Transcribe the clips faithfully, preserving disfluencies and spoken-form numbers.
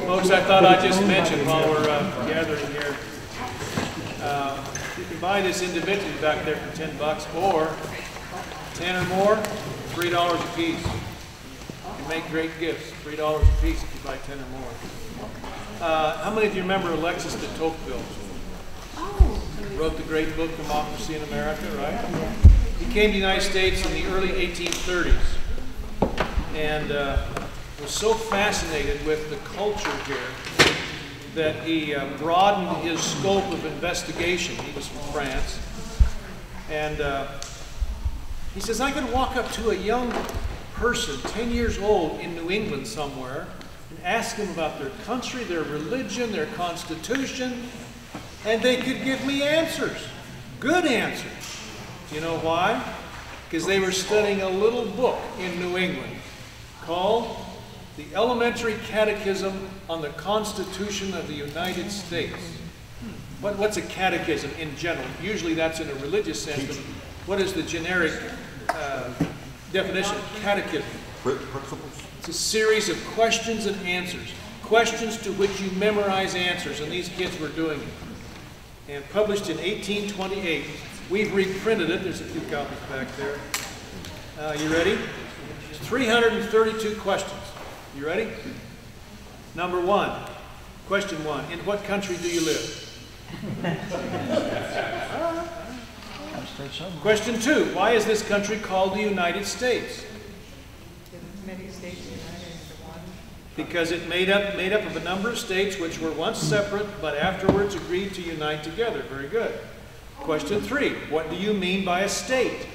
Folks, I thought I'd just mention while we're uh, gathering here, uh, you can buy this individually back there for ten bucks, or ten or more, three dollars a piece. You make great gifts, three dollars a piece if you buy ten or more. Uh, how many of you remember Alexis de Tocqueville? Oh. Wrote the great book, Democracy in America, right? He came to the United States in the early eighteen thirties, and uh, was so fascinated with the culture here that he uh, broadened his scope of investigation. He was from France. And uh, he says, I could walk up to a young person, ten years old, in New England somewhere, and ask them about their country, their religion, their constitution, and they could give me answers, good answers. You know why? Because they were studying a little book in New England called The Elementary Catechism on the Constitution of the United States. What, what's a catechism in general? Usually that's in a religious sense, but what is the generic uh, definition of catechism? Principles. It's a series of questions and answers. Questions to which you memorize answers, and these kids were doing it. And published in eighteen twenty-eight. We've reprinted it. There's a few copies back there. Uh, you ready? three hundred thirty-two questions. You ready? Number one. Question one. In what country do you live? Question two. Why is this country called the United States? Many states united into one. Because it made up, made up of a number of states which were once separate but afterwards agreed to unite together. Very good. Question three. What do you mean by a state?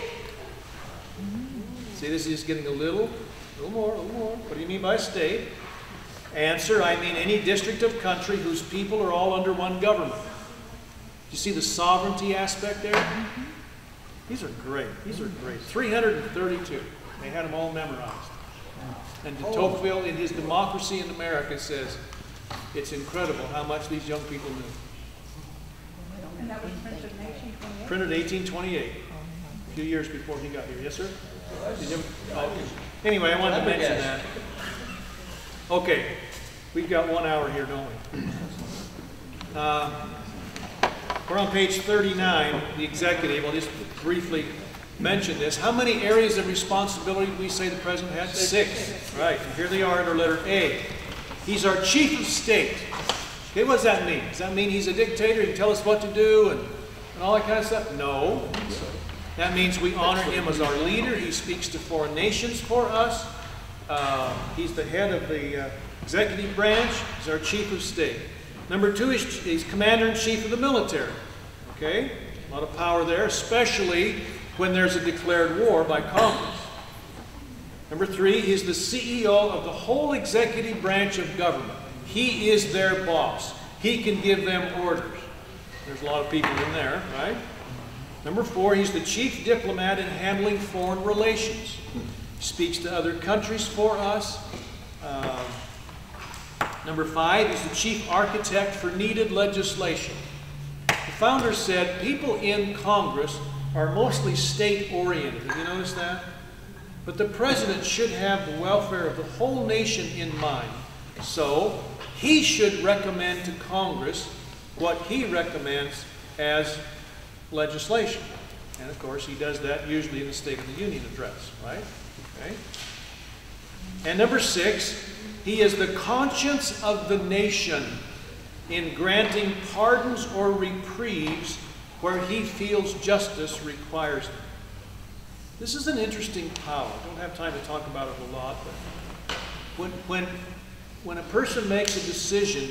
See, this is getting a little, a little more, a little more. What do you mean by a state? Answer, I mean any district of country whose people are all under one government. Do you see the sovereignty aspect there? These are great. These are great. three hundred thirty-two. They had them all memorized. And de Tocqueville, in his Democracy in America, says, it's incredible how much these young people knew. And that was printed in eighteen twenty-eight? Printed eighteen twenty-eight, a few years before he got here. Yes, sir? Did you, oh, anyway, I wanted to mention that. Okay, we've got one hour here, don't we? Uh, we're on page thirty-nine, the executive. I'll just briefly mention this. How many areas of responsibility do we say the president had? Six. Right, and here they are under letter A. He's our chief of state. Okay, what does that mean? Does that mean he's a dictator? He can tell us what to do and, and all that kind of stuff? No. That means we honor him as our leader. He speaks to foreign nations for us. Uh, he's the head of the uh, executive branch. He's our chief of state. Number two, he's, he's commander-in-chief of the military. Okay? A lot of power there, especially when there's a declared war by Congress. Number three, he's the C E O of the whole executive branch of government. He is their boss. He can give them orders. There's a lot of people in there, right? Number four, he's the chief diplomat in handling foreign relations. He speaks to other countries for us. Uh, number five, he's the chief architect for needed legislation. The founder said people in Congress are mostly state-oriented. Have you noticed that? But the president should have the welfare of the whole nation in mind. So he should recommend to Congress what he recommends as legislation. And of course, he does that usually in the State of the Union address, right? Okay. And number six, he is the conscience of the nation in granting pardons or reprieves where he feels justice requires them. This is an interesting power. I don't have time to talk about it a lot, but when, when, when a person makes a decision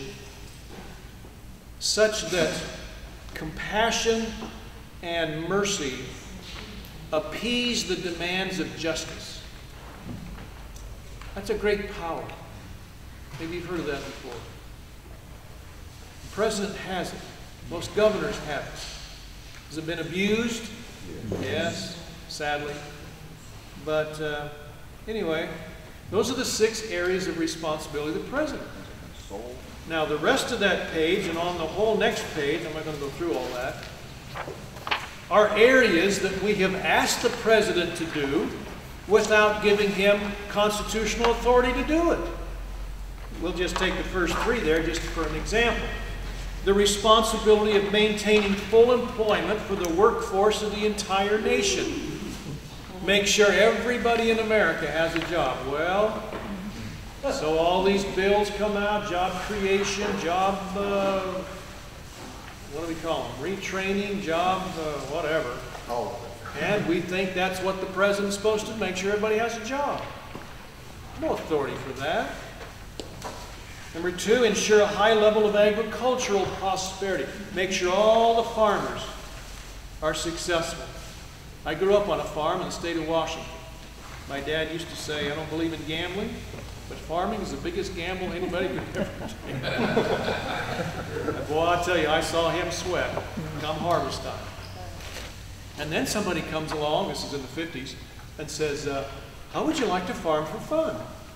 such that compassion and mercy appease the demands of justice, that's a great power. Maybe you've heard of that before. The president has it. Most governors have it. Has it been abused? Yes, sadly. But uh, anyway, those are the six areas of responsibility of the president. Now, the rest of that page, and on the whole next page, I'm not going to go through all that, are areas that we have asked the president to do without giving him constitutional authority to do it. we'll just take the first three there just for an example. The responsibility of maintaining full employment for the workforce of the entire nation. Make sure everybody in America has a job. Well, so all these bills come out, job creation, job, uh, what do we call them? Retraining, job, uh, whatever. Oh. And we think that's what the president's supposed to do, make sure everybody has a job. No authority for that. Number two, ensure a high level of agricultural prosperity. Make sure all the farmers are successful. I grew up on a farm in the state of Washington. My dad used to say, I don't believe in gambling, but farming is the biggest gamble anybody could ever take. Boy, I tell you, I saw him sweat come harvest time. And then somebody comes along, this is in the fifties, and says, uh, how would you like to farm for fun?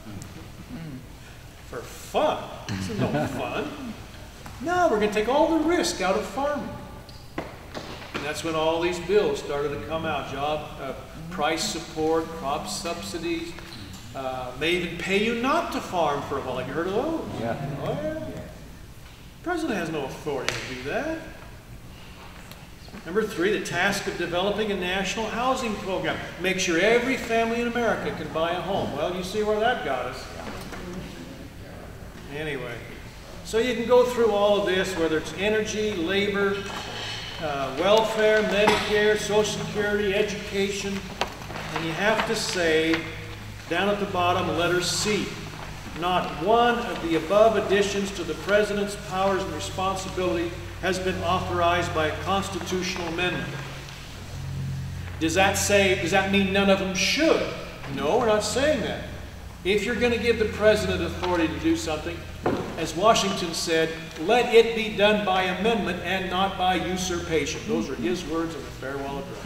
For fun? This is no fun. No, we're going to take all the risk out of farming. And that's when all these bills started to come out. Job, uh, price support, crop subsidies, uh, may even pay you not to farm for a while. Have you heard of those? Yeah. Oh, yeah. The president has no authority to do that. Number three, the task of developing a national housing program. Make sure every family in America can buy a home. Well, you see where that got us. Anyway, so you can go through all of this, whether it's energy, labor, uh, welfare, Medicare, Social Security, education, and you have to say, down at the bottom, letter C, not one of the above additions to the President's powers and responsibility has been authorized by a constitutional amendment. Does that say, does that mean none of them should? No, we're not saying that. If you're going to give the president authority to do something, as Washington said, let it be done by amendment and not by usurpation. Those are his words in the farewell address.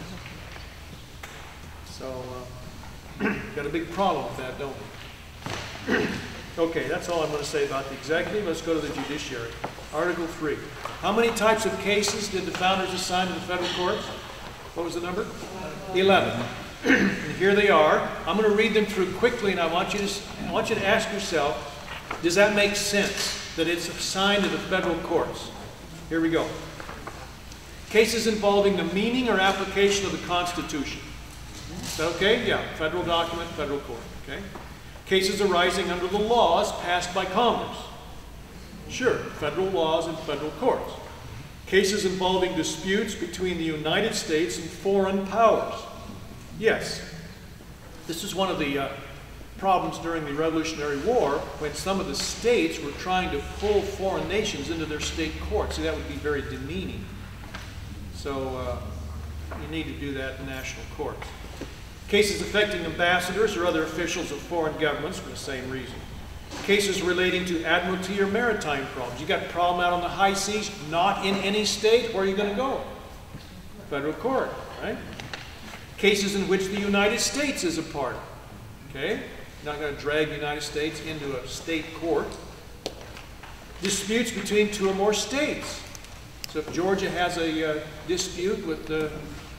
So, uh, got a big problem with that, don't we? Okay, that's all I'm going to say about the executive. Let's go to the judiciary. Article three. How many types of cases did the founders assign to the federal courts? What was the number? Eleven. And here they are. I'm going to read them through quickly, and I want you to, I want you to ask yourself, does that make sense that it's assigned to the federal courts? Here we go. Cases involving the meaning or application of the Constitution. Is that okay? Yeah, federal document, federal court. Okay. Cases arising under the laws passed by Congress. Sure, federal laws and federal courts. Cases involving disputes between the United States and foreign powers. Yes, this is one of the uh, problems during the Revolutionary War when some of the states were trying to pull foreign nations into their state courts. See, that would be very demeaning. So uh, you need to do that in national courts. Cases affecting ambassadors or other officials of foreign governments for the same reason. Cases relating to admiralty or maritime problems. You got a problem out on the high seas, not in any state, where are you going to go? Federal court, right? Cases in which the United States is a party. Okay? You're not going to drag the United States into a state court. Disputes between two or more states. So if Georgia has a uh, dispute with uh,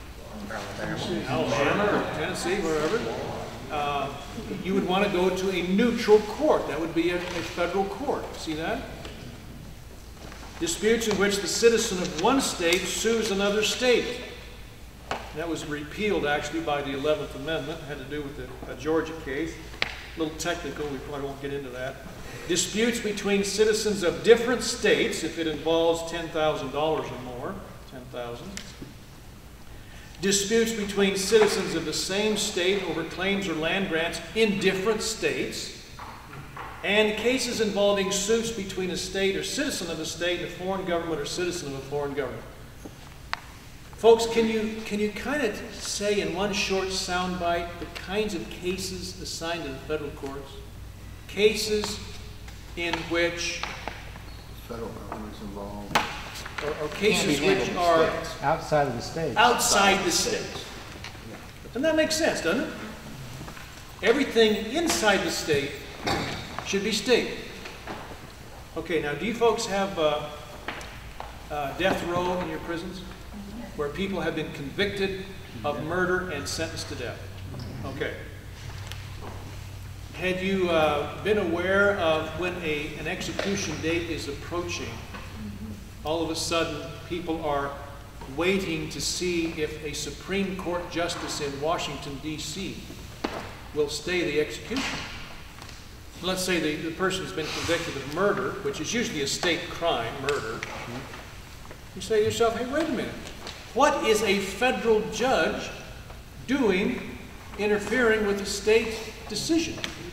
Alabama or Tennessee, wherever, uh, you would want to go to a neutral court. That would be a, a federal court. See that? Disputes in which the citizen of one state sues another state. That was repealed actually by the eleventh Amendment. It had to do with the, a Georgia case. A little technical, we probably won't get into that. Disputes between citizens of different states, if it involves ten thousand dollars or more, ten thousand dollars. Disputes between citizens of the same state over claims or land grants in different states. And cases involving suits between a state or citizen of a state and a foreign government or citizen of a foreign government. Folks, can you, can you kind of say in one short soundbite the kinds of cases assigned to the federal courts? Cases in which... Federal government's involved. Or, or cases which are... Outside of the states. Outside the states. And that makes sense, doesn't it? Everything inside the state should be state. Okay, now do you folks have uh, uh, death row in your prisons? Where people have been convicted of murder and sentenced to death. Okay. had you uh, been aware of when a, an execution date is approaching, all of a sudden people are waiting to see if a Supreme Court justice in Washington, D C will stay the execution? Let's say the, the person's been convicted of murder, which is usually a state crime, murder. You say to yourself, hey, wait a minute. What is a federal judge doing interfering with a state decision?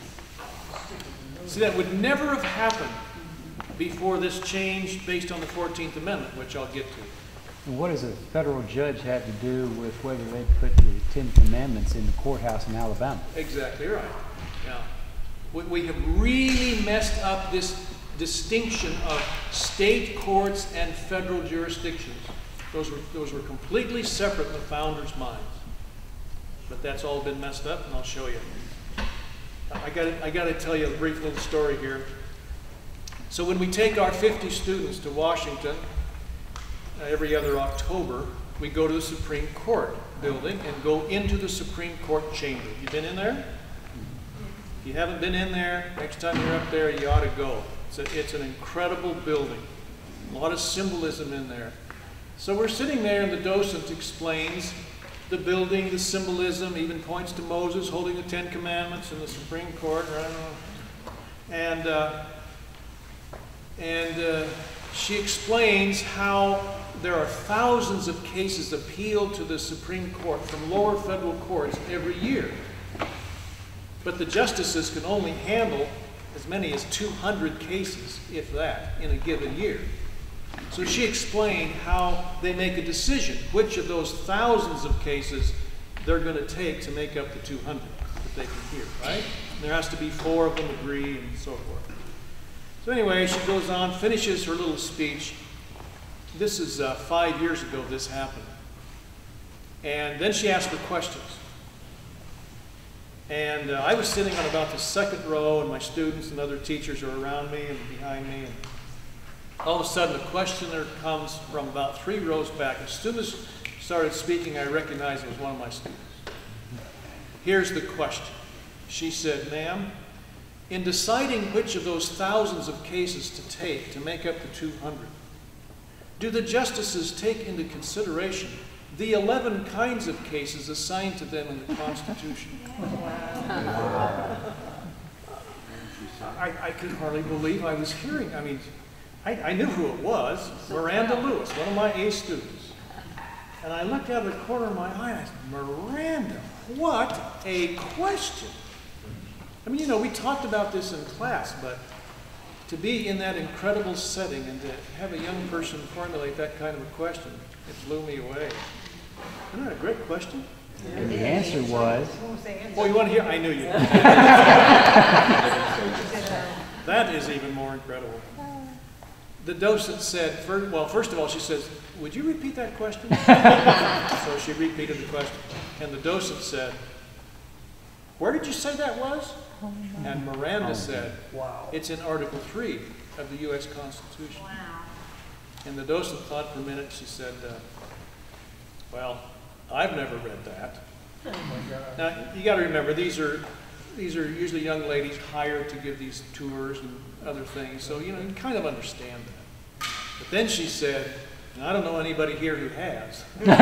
See, that would never have happened before this change based on the fourteenth Amendment, which I'll get to. And what does a federal judge have to do with whether they put the Ten Commandments in the courthouse in Alabama? Exactly right. Now, we, we have really messed up this distinction of state courts and federal jurisdictions. Those were, those were completely separate in the founders' minds. But that's all been messed up, and I'll show you. I got I got to tell you a brief little story here. So when we take our fifty students to Washington uh, every other October, we go to the Supreme Court building and go into the Supreme Court chamber. You been in there? If you haven't been in there, next time you're up there, you ought to go. It's, a, it's an incredible building. A lot of symbolism in there. So we're sitting there, and the docent explains the building, the symbolism, even points to Moses holding the Ten Commandments in the Supreme Court. Right? And, uh, and uh, she explains how there are thousands of cases appealed to the Supreme Court from lower federal courts every year. But the justices can only handle as many as two hundred cases, if that, in a given year. So she explained how they make a decision, which of those thousands of cases they're going to take to make up the two hundred that they can hear, right? And there has to be four of them agree and so forth. So anyway, she goes on, finishes her little speech. This is uh, five years ago this happened. And then she asked for questions. And uh, I was sitting on about the second row, and my students and other teachers are around me and behind me. And all of a sudden, a questioner comes from about three rows back. As soon as she started speaking, I recognized it was one of my students. Here's the question. She said, ma'am, in deciding which of those thousands of cases to take to make up the two hundred, do the justices take into consideration the eleven kinds of cases assigned to them in the Constitution? Wow. I, I could hardly believe I was hearing. I mean, I, I knew who it was, Miranda Lewis, one of my A students. And I looked out of the corner of my eye and I said, Miranda, what a question. I mean, you know, we talked about this in class, but to be in that incredible setting and to have a young person formulate that kind of a question, it blew me away. Isn't that a great question? And the answer was... Oh, you want to hear? I knew you would. That is even more incredible. The docent said, first, well, first of all, she says, would you repeat that question? So she repeated the question. And the docent said, where did you say that was? And Miranda said, wow, it's in Article three of the U S Constitution. Wow. And the docent thought for a minute. She said, uh, well, I've never read that. Oh my God. Now, you got to remember, these are, these are usually young ladies hired to give these tours and other things. So, you know, you kind of understand that. But then she said, and I don't know anybody here who has.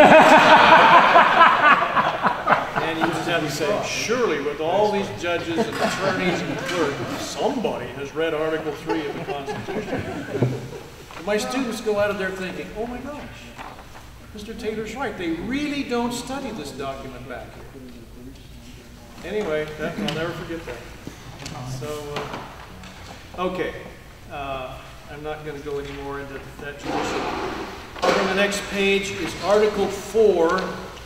And you just have to say, surely with all these judges and attorneys and clerks, somebody has read Article three of the Constitution. And my students go out of there thinking, oh my gosh, Mister Taylor's right. They really don't study this document back here. Anyway, that, I'll never forget that. So, uh, okay. Uh, I'm not going to go any more into that tradition. On the next page is Article four.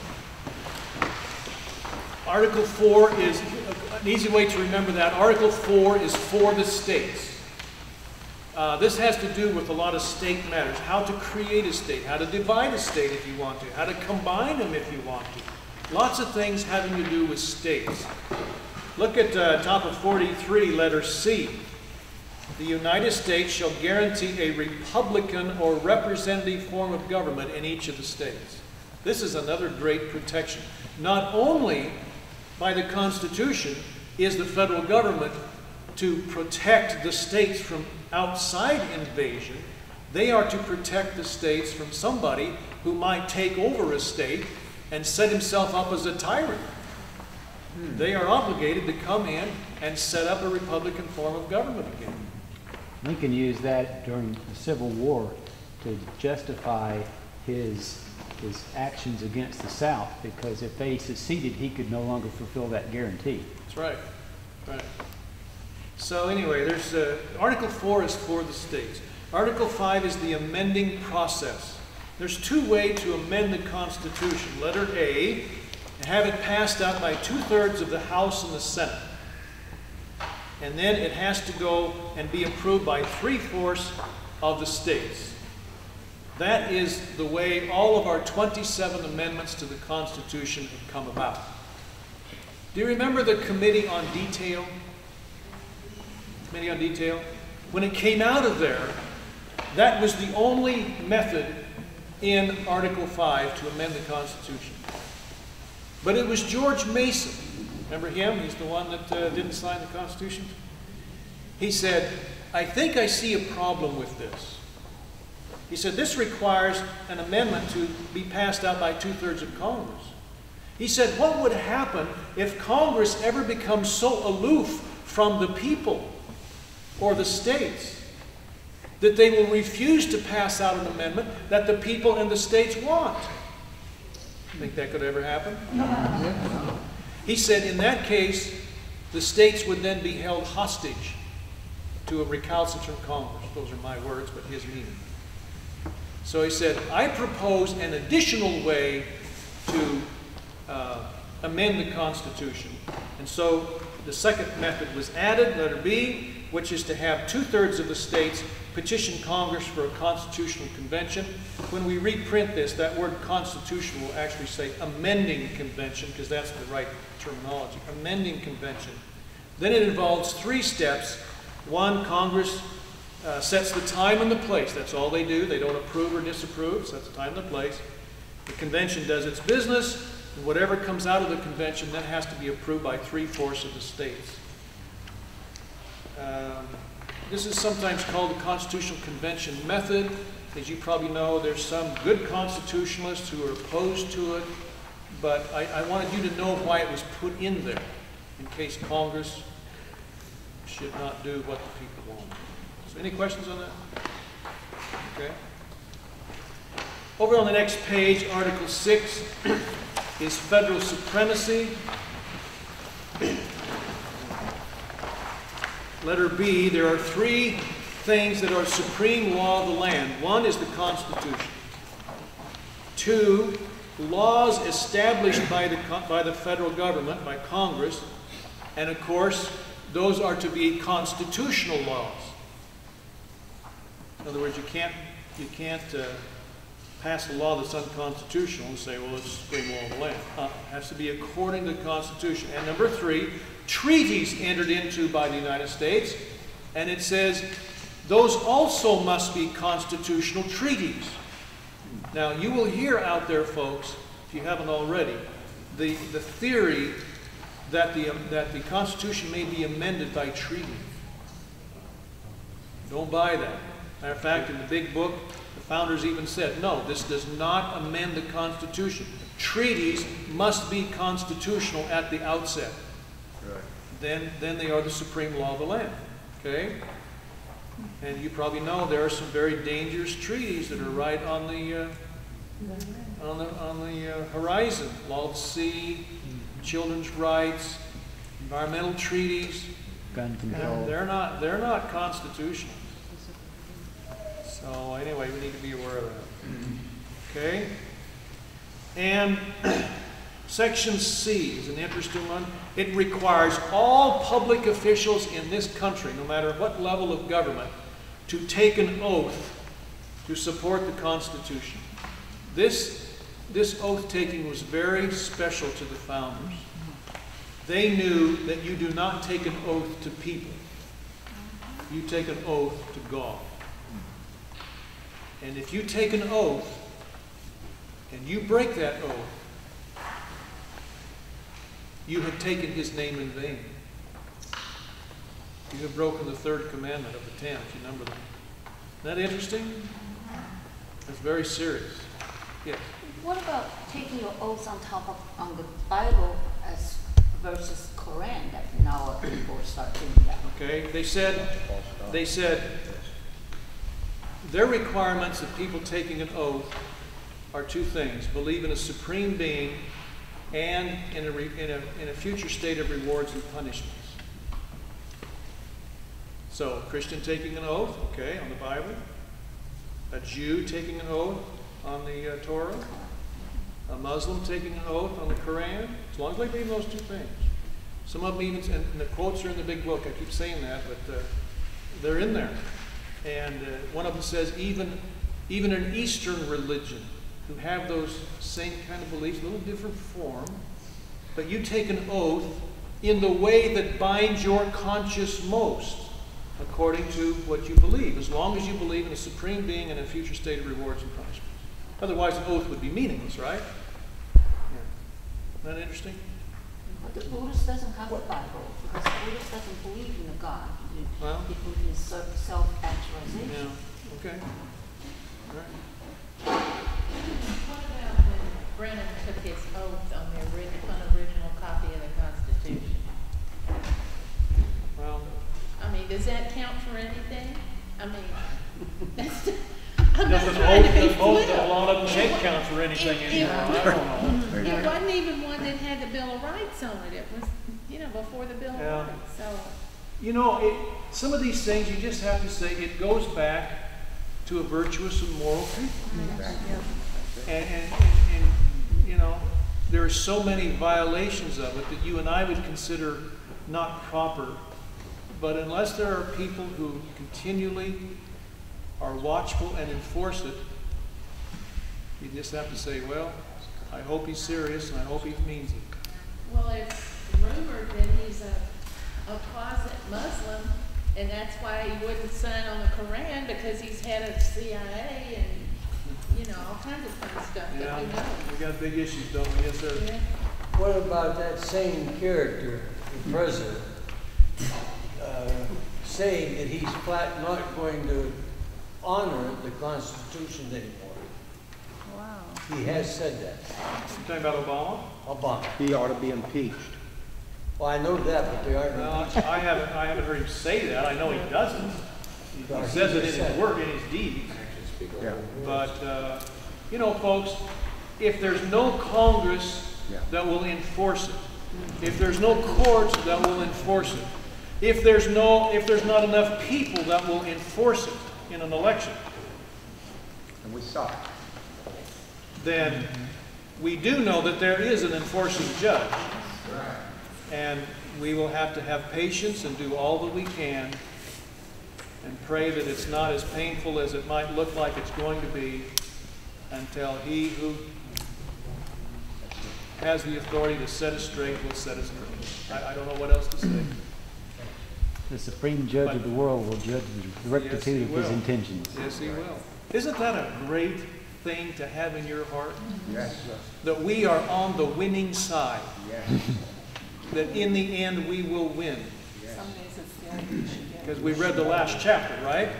Article four is an easy way to remember that. Article four is for the states. Uh, this has to do with a lot of state matters. How to create a state, how to divide a state if you want to, how to combine them if you want to. Lots of things having to do with states. Look at uh, top of forty-three, letter C. The United States shall guarantee a Republican or representative form of government in each of the states. This is another great protection. Not only by the Constitution, is the federal government to protect the states from outside invasion. They are to protect the states from somebody who might take over a state and set himself up as a tyrant. They are obligated to come in and set up a republican form of government again. Lincoln used that during the Civil War to justify his his actions against the South, because if they seceded, he could no longer fulfill that guarantee. That's right. Right. So anyway, there's uh, Article four is for the states. Article five is the amending process. There's two ways to amend the Constitution. Letter A, have it passed out by two-thirds of the House and the Senate. And then it has to go and be approved by three-fourths of the states. That is the way all of our twenty-seven amendments to the Constitution have come about. Do you remember the Committee on Detail? Committee on Detail? When it came out of there, that was the only method in Article five to amend the Constitution. But it was George Mason. Remember him? He's the one that uh, didn't sign the Constitution. He said, I think I see a problem with this. He said, this requires an amendment to be passed out by two-thirds of Congress. He said, what would happen if Congress ever becomes so aloof from the people or the states that they will refuse to pass out an amendment that the people and the states want? Think that could ever happen? He said, in that case, the states would then be held hostage to a recalcitrant Congress. Those are my words, but his meaning. So he said, I propose an additional way to uh, amend the Constitution. And so the second method was added, letter B, which is to have two-thirds of the states petition Congress for a constitutional convention. When we reprint this, that word constitution will actually say amending convention, because that's the right terminology, amending convention. Then it involves three steps. One, Congress uh, sets the time and the place. That's all they do. They don't approve or disapprove. Sets the time and the place. The convention does its business, and whatever comes out of the convention then has to be approved by three-fourths of the states. Um, this is sometimes called the Constitutional Convention method. As you probably know, there's some good constitutionalists who are opposed to it, but I, I wanted you to know why it was put in there, in case Congress should not do what the people want. So any questions on that? Okay. Over on the next page, Article six is federal supremacy. Letter B, there are three things that are supreme law of the land. One is the Constitution. Two, laws established by the, by the federal government, by Congress. And of course, those are to be constitutional laws. In other words, you can't, you can't uh, pass a law that's unconstitutional and say, well, it's the supreme law of the land. Uh, it has to be according to the Constitution. And number three, treaties entered into by the United States. And it says, those also must be constitutional treaties. Now, you will hear out there, folks, if you haven't already, the, the theory that the, um, that the Constitution may be amended by treaty. Don't buy that. Matter of fact, in the big book, the founders even said, no, this does not amend the Constitution. Treaties must be constitutional at the outset. Right. Then, then they are the supreme law of the land. Okay? And you probably know there are some very dangerous treaties that are right on the uh, on the on the uh, horizon. Law of the sea, children's rights, environmental treaties. Gun control. They're not they're not constitutional. So anyway, we need to be aware of that. Okay? And Section C is an interesting one. It requires all public officials in this country, no matter what level of government, to take an oath to support the Constitution. This, this oath-taking was very special to the founders. They knew that you do not take an oath to people. You take an oath to God. And if you take an oath and you break that oath, you have taken his name in vain. You have broken the third commandment of the ten, if you number them. Isn't that interesting? That's very serious. Yes? What about taking your oath on top of on the Bible as versus Quran that now people start doing that? Okay, they said, they said their requirements of people taking an oath are two things: believe in a supreme being and in a, re, in a, in a future state of rewards and punishments. So, a Christian taking an oath, okay, on the Bible. A Jew taking an oath on the uh, Torah. A Muslim taking an oath on the Quran. As long as they believe in those two things. Some of them even, and the quotes are in the big book, I keep saying that, but uh, they're in there. And uh, one of them says even, even an Eastern religion who have those same kind of beliefs, a little different form, but you take an oath in the way that binds your conscience most, according to what you believe, as long as you believe in a supreme being and a future state of rewards and punishments. Otherwise, an oath would be meaningless, right? Yeah. Isn't that interesting? But the Buddhist doesn't have a Bible, because the Buddhist doesn't believe in a God. He, Well, he believes in self- self-actualization. yeah, okay. All right. What about when Brennan took his oath on the original, unoriginal copy of the Constitution? Well, I mean, does that count for anything? I mean, that's, I'm not doesn't trying to be oath, oath, flip. a lot of them can't count for anything It- anymore. it- I don't know. It wasn't even one that had the Bill of Rights on it. It was, you know, before the Bill Yeah. of Rights, so. You know, it, some of these things you just have to say it goes back to a virtuous and moral people. And, and, and, and, you know, there are so many violations of it that you and I would consider not proper. But unless there are people who continually are watchful and enforce it, you just have to say, well, I hope he's serious and I hope he means it. Well, it's rumored that he's a, a closet Muslim, and that's why he wouldn't sign on the Quran, because he's head of C I A and, you know, all kinds of fun stuff that Yeah, we know. we got big issues, don't we? Yes, sir. Yeah. What about that same character, the president, uh, saying that he's flat not going to honor the Constitution anymore? Wow. He has said that. You talking about Obama? Obama. He ought to be impeached. Well, I know that, but they aren't. Well, I haven't, I haven't heard him say that. I know he doesn't. He Well, he says it in just his said it. work, in his deeds. Yeah. But, uh, you know, folks, if there's no Congress Yeah. that will enforce it, if there's no courts that will enforce it, if there's no, if there's not enough people that will enforce it in an election, And we saw it. then we do know that there is an enforcing judge. And we will have to have patience and do all that we can and pray that it's not as painful as it might look like it's going to be until he who has the authority to set us straight will set us straight. I, I don't know what else to say. The supreme judge of the world will judge the rectitude Yes, he of his will. intentions. Yes, he will. Isn't that a great thing to have in your heart? Yes. That we are on the winning side. Yes. That in the end we will win. Some days it's the only issue. Because we read the last chapter, right?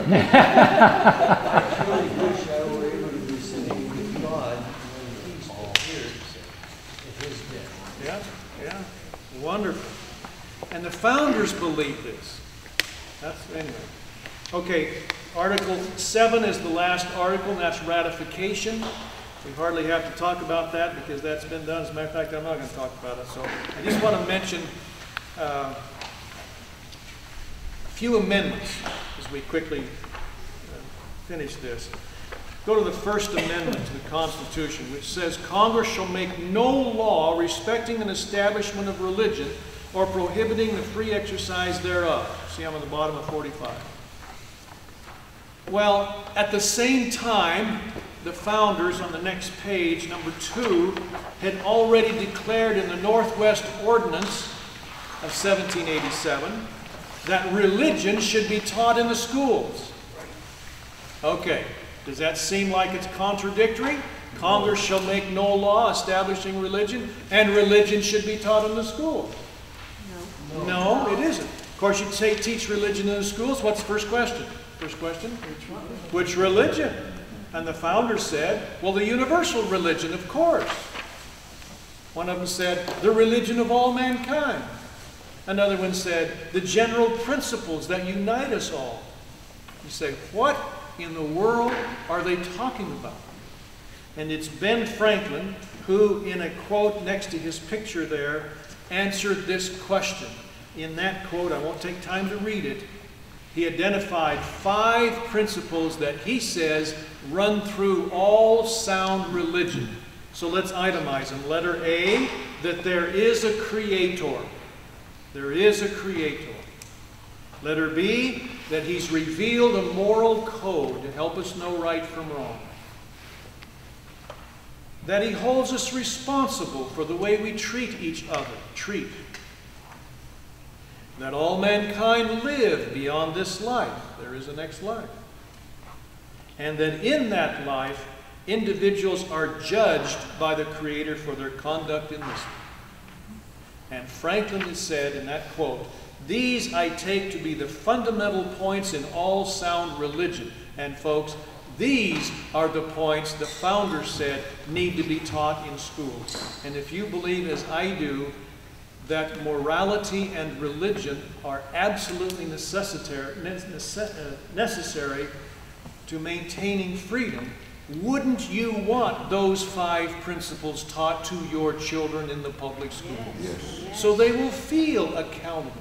I really wish I were able to be sitting with God when He appears at His death. Yeah, yeah. Wonderful. And the founders believed this. That's, anyway. Okay, Article seven is the last article, and that's ratification. We hardly have to talk about that because that's been done. As a matter of fact, I'm not going to talk about it. So I just want to mention uh, a few amendments as we quickly uh, finish this. Go to the First Amendment to the Constitution, which says, Congress shall make no law respecting an establishment of religion or prohibiting the free exercise thereof. See, I'm on the bottom of forty-five. Well, at the same time, the founders on the next page, number two, had already declared in the Northwest Ordinance of seventeen eighty-seven that religion should be taught in the schools. Okay, does that seem like it's contradictory? Congress shall make no law establishing religion, and religion should be taught in the schools. No, it isn't. course, you'd say teach religion in the schools. What's the first question? First question? Which religion? And the founders said, well, the universal religion, of course. One of them said, the religion of all mankind. Another one said, the general principles that unite us all. You say, what in the world are they talking about? And it's Ben Franklin who, in a quote next to his picture there, answered this question. In that quote, I won't take time to read it, he identified five principles that he says run through all sound religion. So let's itemize them. Letter A, that there is a creator. There is a creator. Letter B, that he's revealed a moral code to help us know right from wrong. That he holds us responsible for the way we treat each other. Treat. That all mankind live beyond this life. There is a next life. And that in that life, individuals are judged by the Creator for their conduct in this life. And Franklin has said in that quote, these I take to be the fundamental points in all sound religion. And folks, these are the points the founders said need to be taught in schools. And if you believe, as I do, that morality and religion are absolutely necessitary, necessary to maintaining freedom, wouldn't you want those five principles taught to your children in the public school? Yes. Yes. So they will feel accountable.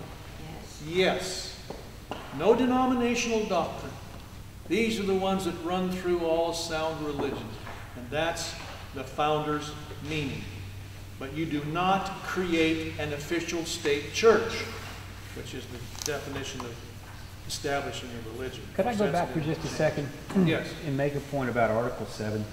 Yes. Yes. No denominational doctrine. These are the ones that run through all sound religion. And that's the founders' meaning. But you do not create an official state church, which is the definition of establishing a religion. Could I go That's back for the- just a second? Yes. And make a point about Article seven.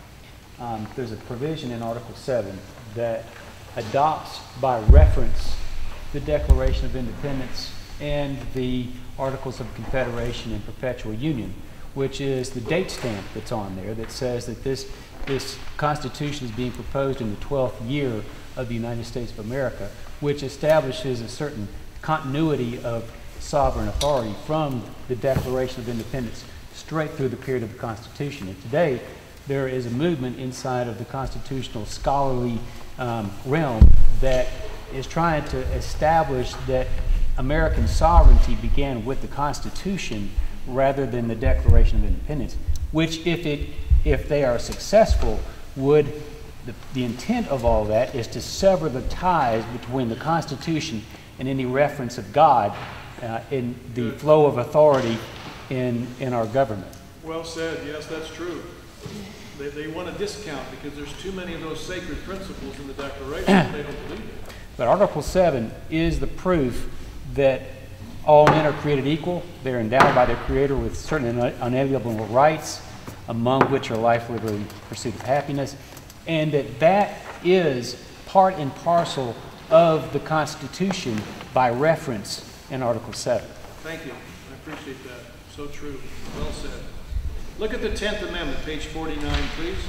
Um, there's a provision in Article seven that adopts by reference the Declaration of Independence and the Articles of Confederation and Perpetual Union, which is the date stamp that's on there that says that this, this Constitution is being proposed in the twelfth year of the United States of America, which establishes a certain continuity of sovereign authority from the Declaration of Independence straight through the period of the Constitution. And today, there is a movement inside of the constitutional scholarly um, realm that is trying to establish that American sovereignty began with the Constitution rather than the Declaration of Independence, which, if it if they are successful, would the, the intent of all that is to sever the ties between the Constitution and any reference of God uh, in the flow of authority in in our government. Well said. Yes, that's true. They, they want a discount because there's too many of those sacred principles in the Declaration. They don't believe it. But Article seven is the proof that all men are created equal. They're endowed by their Creator with certain unalienable rights, among which are life, liberty, and pursuit of happiness, and that that is part and parcel of the Constitution by reference in Article seven. Thank you. I appreciate that. So true. Well said. Look at the tenth Amendment, page forty-nine, please.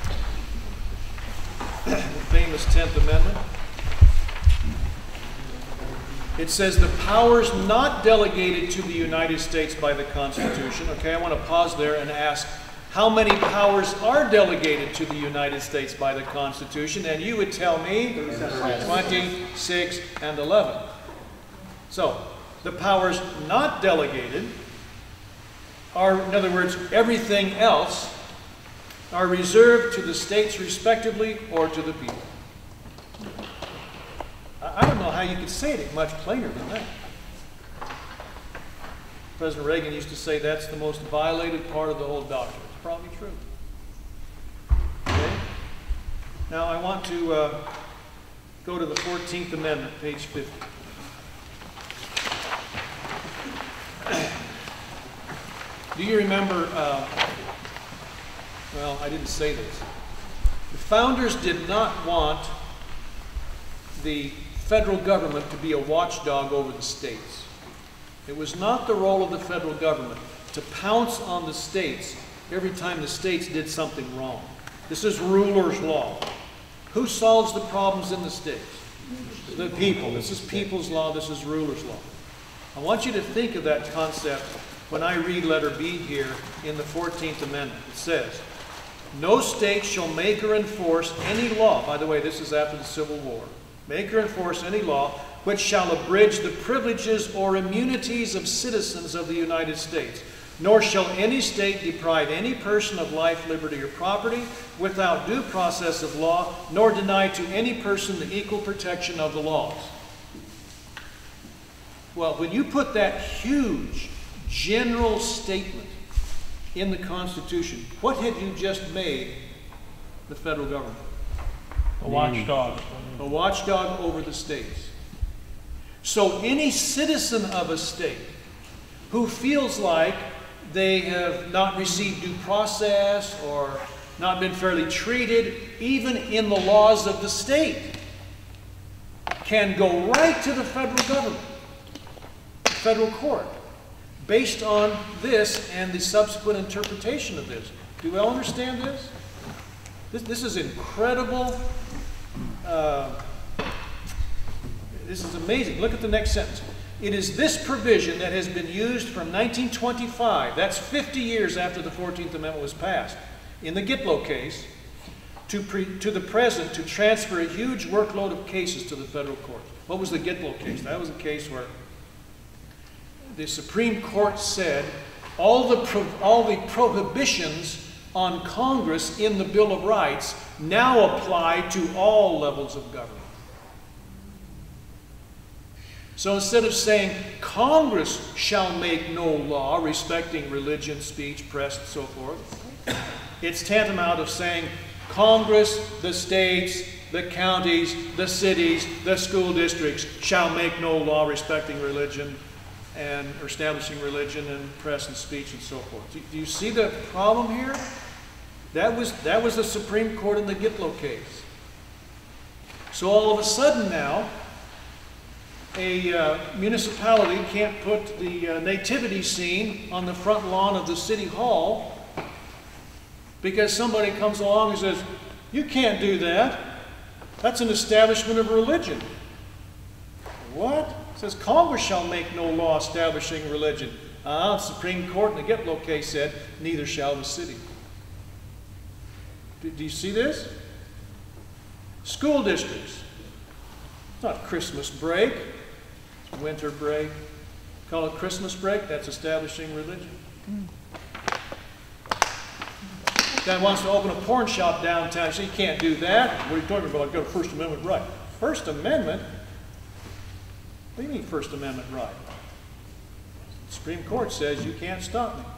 The famous tenth Amendment. It says the powers not delegated to the United States by the Constitution. Okay, I want to pause there and ask, how many powers are delegated to the United States by the Constitution? And you would tell me twenty-six and eleven. So, the powers not delegated are, in other words, everything else, are reserved to the states respectively or to the people. I don't know how you could say it much plainer than that. President Reagan used to say that's the most violated part of the whole doctrine. It's probably true. Okay? Now I want to uh, go to the fourteenth Amendment, page fifty. Do you remember, uh, well, I didn't say this. The founders did not want the federal government to be a watchdog over the states. It was not the role of the federal government to pounce on the states every time the states did something wrong. This is ruler's law. Who solves the problems in the states? The people. This is people's law. This is ruler's law. I want you to think of that concept when I read letter B here in the fourteenth Amendment. It says, no state shall make or enforce any law, by the way, this is after the Civil War, make or enforce any law which shall abridge the privileges or immunities of citizens of the United States, nor shall any state deprive any person of life, liberty, or property without due process of law, nor deny to any person the equal protection of the laws. Well, when you put that huge general statement in the Constitution, what have you just made the federal government? A watchdog. A watchdog over the states. So any citizen of a state who feels like they have not received due process or not been fairly treated, even in the laws of the state, can go right to the federal government, the federal court, based on this and the subsequent interpretation of this. Do you all understand this? This, this is incredible. Uh, this is amazing. Look at the next sentence. It is this provision that has been used from nineteen twenty-five, that's fifty years after the fourteenth Amendment was passed, in the Gitlow case, to, pre, to the present to transfer a huge workload of cases to the federal court. What was the Gitlow case? That was a case where the Supreme Court said all the, pro, all the prohibitions on Congress in the Bill of Rights now apply to all levels of government. So instead of saying Congress shall make no law respecting religion, speech, press, and so forth, it's tantamount of saying Congress, the states, the counties, the cities, the school districts shall make no law respecting religion and or establishing religion and press and speech and so forth. Do, do you see the problem here? That was, that was the Supreme Court in the Gitlow case. So all of a sudden now, a uh, municipality can't put the uh, nativity scene on the front lawn of the city hall because somebody comes along and says, you can't do that. That's an establishment of religion. What? It says Congress shall make no law establishing religion. Ah, uh, the Supreme Court in the Gitlow case said, neither shall the city. Do, do you see this? School districts. It's not Christmas break. Winter break. Call it Christmas break, that's establishing religion. Mm. Guy wants to open a porn shop downtown. You say, you can't do that. What are you talking about? I've got a First Amendment right. First Amendment? What do you mean First Amendment right? The Supreme Court says you can't stop me.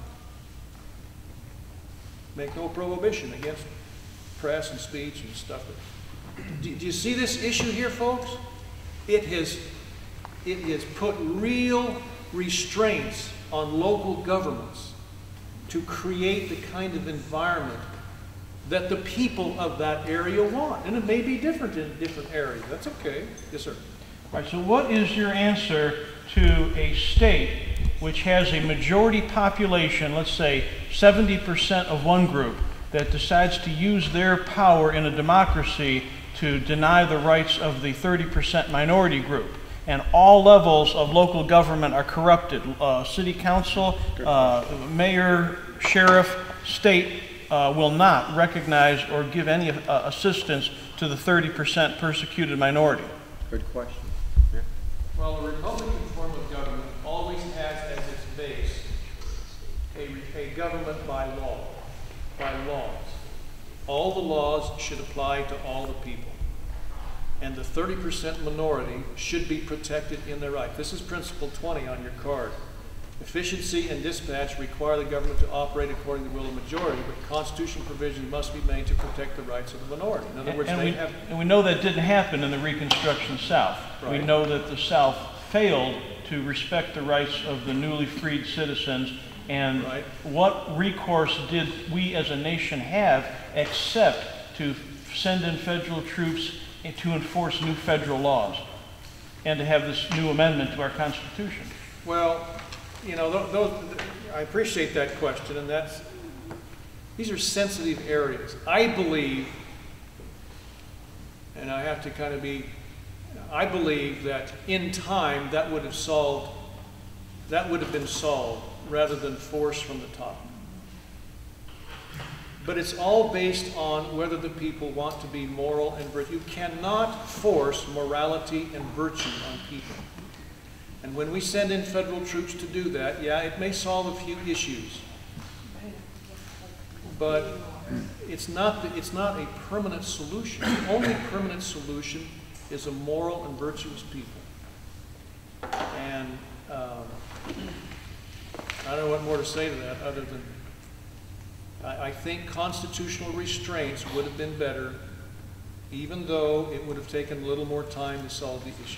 Make no prohibition against press and speech and stuff. Do, do you see this issue here, folks? It has It has put real restraints on local governments to create the kind of environment that the people of that area want. And it may be different in different areas. That's okay. Yes, sir. All right, so what is your answer to a state which has a majority population, let's say seventy percent of one group, that decides to use their power in a democracy to deny the rights of the thirty percent minority group? And all levels of local government are corrupted. Uh, city council, uh, mayor, sheriff, state uh, will not recognize or give any uh, assistance to the thirty percent persecuted minority. Good question. Yeah. Well, a Republican form of government always has as its base a, a government by law, by laws. All the laws should apply to all the people. And the thirty percent minority should be protected in their right. This is principle twenty on your card. Efficiency and dispatch require the government to operate according to the will of the majority, but constitutional provisions must be made to protect the rights of the minority. In other words, and, they we, have... and we know that didn't happen in the Reconstruction South. Right. We know that the South failed to respect the rights of the newly freed citizens. And right. What recourse did we as a nation have except to send in federal troops to enforce new federal laws and to have this new amendment to our Constitution? Well, you know, those, those, I appreciate that question, and that's, these are sensitive areas. I believe, and I have to kind of be, I believe that in time that would have solved that would have been solved rather than force from the top. But it's all based on whether the people want to be moral and virtue. You cannot force morality and virtue on people. And when we send in federal troops to do that, yeah, it may solve a few issues. But it's not, the, it's not a permanent solution. The only permanent solution is a moral and virtuous people. And um, I don't know what more to say to that other than I, I think constitutional restraints would have been better, even though it would have taken a little more time to solve the issue.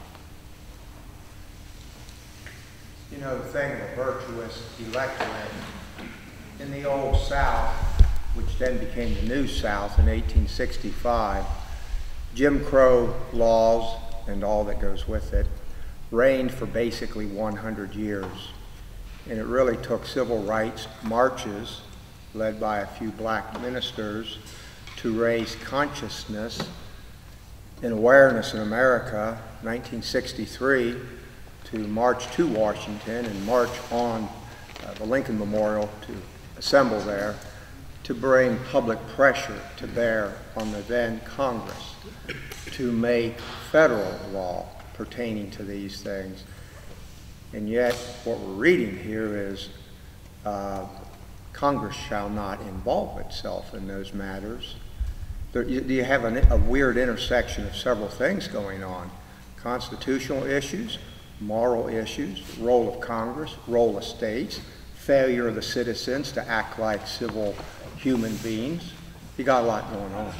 You know, the thing of a virtuous electorate in the old South, which then became the New South in eighteen sixty-five, Jim Crow laws and all that goes with it reigned for basically one hundred years. And it really took civil rights marches led by a few black ministers to raise consciousness and awareness in America. nineteen sixty-three, to march to Washington and march on uh, the Lincoln Memorial to assemble there to bring public pressure to bear on the then Congress to make federal law pertaining to these things. And yet what we're reading here is uh, Congress shall not involve itself in those matters. There, you, you have an, a weird intersection of several things going on. Constitutional issues, moral issues, role of Congress, role of states, failure of the citizens to act like civil human beings. You got a lot going on.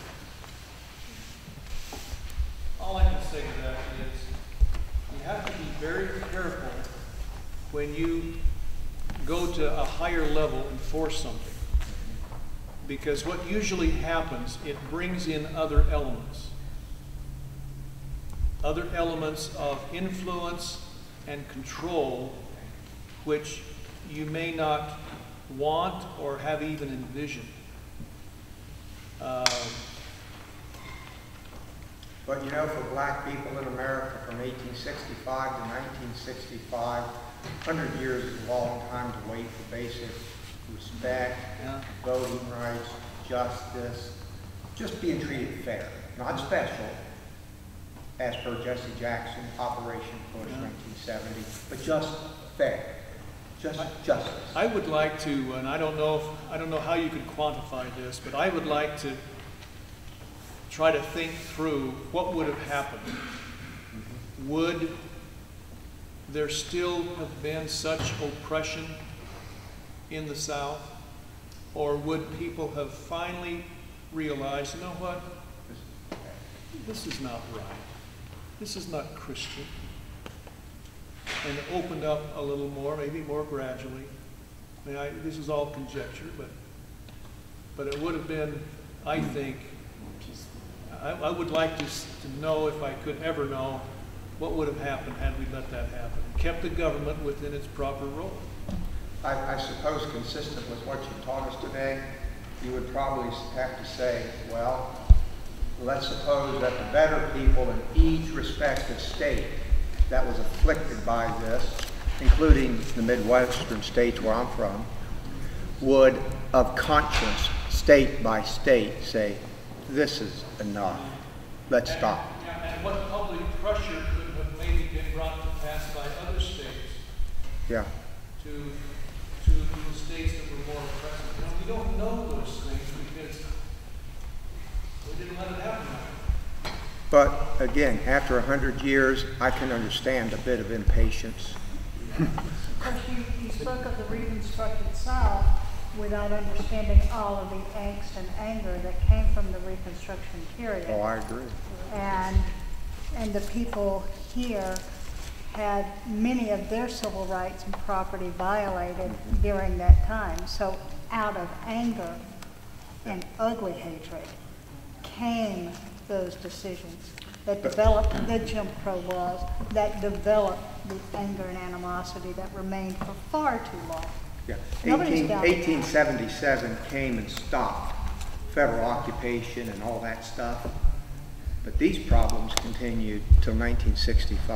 All I can say to that is you have to be very careful when you go to a higher level and force something. Because what usually happens, it brings in other elements. Other elements of influence and control which you may not want or have even envisioned. Um, But you know, for black people in America from eighteen sixty-five to nineteen sixty-five, one hundred years is a long time to wait for basic respect, Yeah. voting rights, justice, just being treated fair, not special, as per Jesse Jackson, Operation Push, Yeah. nineteen seventy, but just fair, just justice. I would like to, and I don't know if, I don't know how you could quantify this, but I would like to try to think through what would have happened. Would there still have been such oppression in the South? Or would people have finally realized, you know what, this is not right. This is not Christian. And opened up a little more, maybe more gradually. I mean, I, this is all conjecture, but, but it would have been, I think, I, I would like to, to know, if I could ever know, what would have happened had we let that happen. Kept the government within its proper role. I, I suppose consistent with what you taught us today, you would probably have to say, well, let's suppose that the better people in each respective state that was afflicted by this, including the Midwestern states where I'm from, would, of conscience, state by state, say, this is enough. Let's and, stop. And what public pressure could have maybe been brought to pass by other states Yeah. to, to the states that were more oppressive. You know, we don't know those things because we didn't let it happen. But again, after a hundred years, I can understand a bit of impatience. Of course, you, you spoke of the Reconstructed South without understanding all of the angst and anger that came from the Reconstruction period. Oh, I agree. And, and the people here had many of their civil rights and property violated Mm-hmm. during that time. So out of anger and ugly hatred came those decisions that developed the Jim Crow laws, that developed the anger and animosity that remained for far too long. Yeah. Nobody's doubting that. eighteen seventy-seven came and stopped federal occupation and all that stuff. But these problems continued till nineteen sixty-five.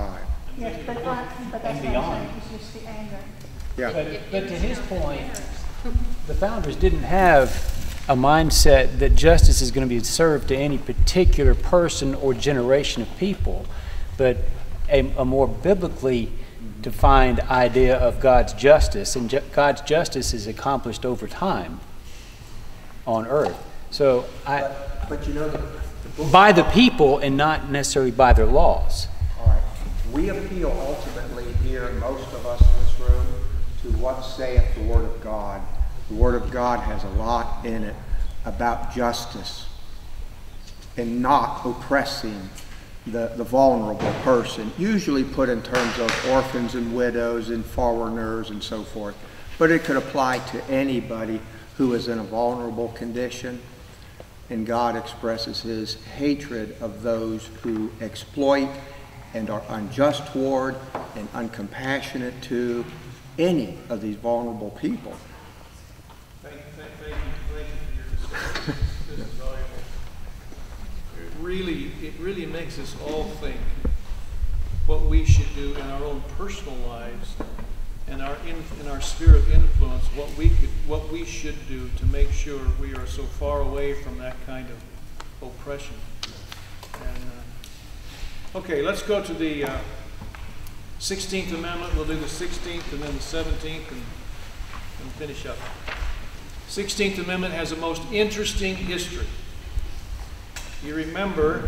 Yes, but, uh, but that's And what I'm beyond. saying, it's just the anger. Yeah. But, but to his point, the founders didn't have a mindset that justice is going to be served to any particular person or generation of people, but a, a more biblically defined idea of God's justice, and ju- God's justice is accomplished over time on earth. So I, But, but you know, the, the book. by the people and not necessarily by their laws. All right. We appeal ultimately here, most of us in this room, to what saith the Word of God. The Word of God has a lot in it about justice and not oppressing the, the vulnerable person, usually put in terms of orphans and widows and foreigners and so forth. But it could apply to anybody who is in a vulnerable condition. And God expresses his hatred of those who exploit and are unjust toward and uncompassionate to any of these vulnerable people. Thank, thank, thank you, thank you for your discussion. This is valuable. It really, it really makes us all think what we should do in our own personal lives and our in, in our sphere of influence, what we could, what we should do to make sure we are so far away from that kind of oppression. And uh, okay, let's go to the uh, sixteenth Amendment. We'll do the sixteenth and then the seventeenth and, and finish up. sixteenth Amendment has a most interesting history. You remember,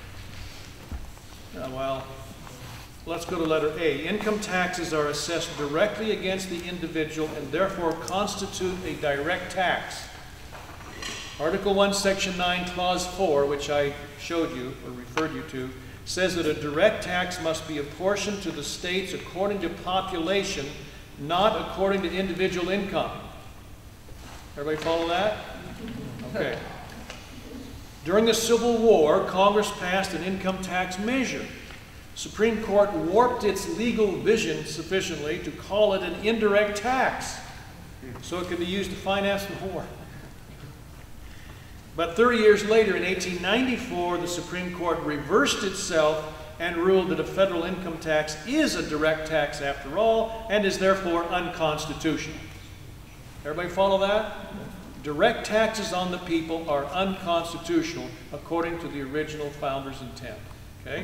uh, well, let's go to letter A. Income taxes are assessed directly against the individual and therefore constitute a direct tax. Article one, Section nine, Clause four, which I showed you or referred you to, says that a direct tax must be apportioned to the states according to population, not according to individual income. Everybody follow that? Okay. During the Civil War, Congress passed an income tax measure. Supreme Court warped its legal vision sufficiently to call it an indirect tax, so it could be used to finance the war. But thirty years later, in eighteen ninety-four, the Supreme Court reversed itself and ruled that a federal income tax is a direct tax after all, and is therefore unconstitutional. Everybody follow that? Direct taxes on the people are unconstitutional according to the original founders' intent. Okay?